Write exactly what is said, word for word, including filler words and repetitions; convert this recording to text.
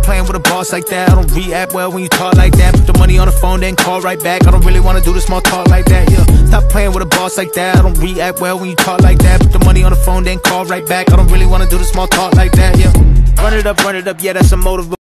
playing with a boss like that. I don't react well when you talk like that. Put the money on the phone, then call right back. I don't really wanna do the small talk like that, yeah. Stop playing with a boss like that. I don't react well when you talk like that. Put the money on the phone, then call right back. I don't really wanna do the small talk like that, yeah. Run it up, run it up, yeah, that's a motive.